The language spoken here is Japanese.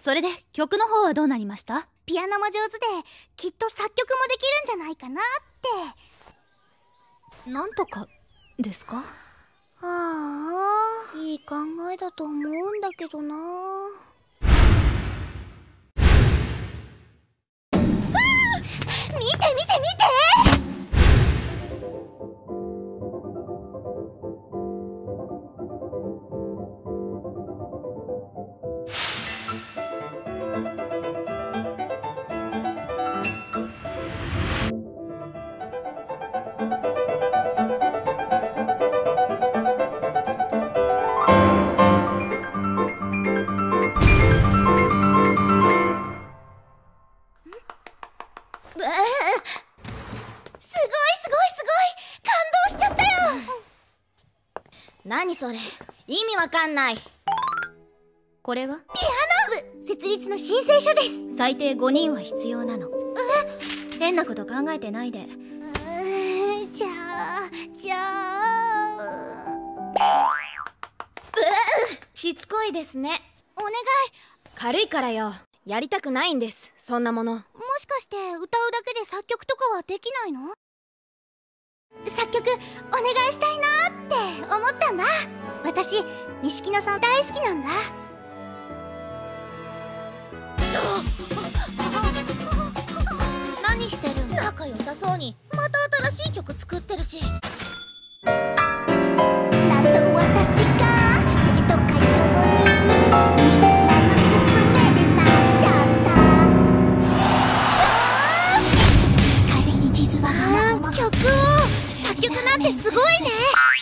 それで曲の方はどうなりました？ ピアノも上手できっと作曲もできるんじゃないかなって。 なんとかですか？ いい考えだと思うんだけどな。見て見て見て！ 何それ、意味わかんない。これはピアノ部設立の申請書です。 最低5人は必要なの。変なこと考えてないで。 じゃあしつこいですね。 お願い。 軽いからよ。やりたくないんです、そんなもの。 もしかして歌うだけで作曲とかはできないの？作曲お願いしたいなって思ったんだ。私錦野さん大好きなんだ。 何してるの？仲良さそうにまた新しい曲作ってるし。 なんと私が生徒会長にみんなの勧めでなっちゃった。帰りに実は曲を作曲なんてすごいね。